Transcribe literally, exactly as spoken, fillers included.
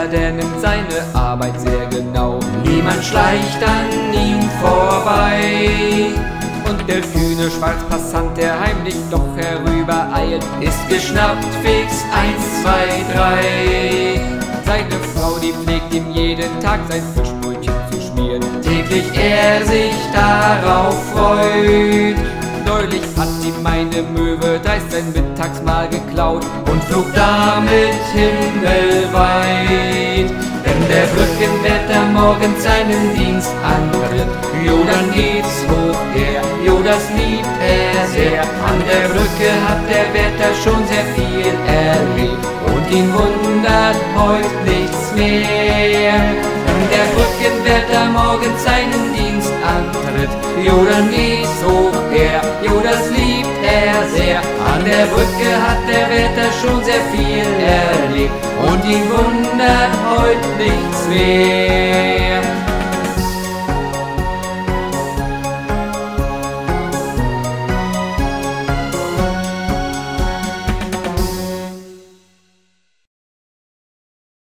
Wärter, der nimmt seine Arbeit sehr genau. Niemand schleicht an ihm vorbei. Und der kühne Schwarzpassant, der heimlich doch herübereilt, ist geschnappt, fix, eins, zwei, drei. Seine Frau, die pflegt ihm jeden Tag sein Fischbrötchen zu schmieren, täglich er sich darauf freut. Neulich hat ihm meine Möwe dreist sein Mittagsmahl geklaut und flog damit himmelweit. Wenn der Brückenwärter morgens seinen Dienst antritt, jo, dann geht's hoch her, jo, das liebt er sehr. An der Brücke hat der Wärter schon sehr viel erlebt und ihn wundert heut nichts mehr. Wenn der Brückenwärter morgens seinen Dienst antritt, jo, dann geht's hoch her, jo, das liebt er sehr. An der Brücke hat der Wärter schon sehr viel erlebt und ihn wundert heut nichts mehr.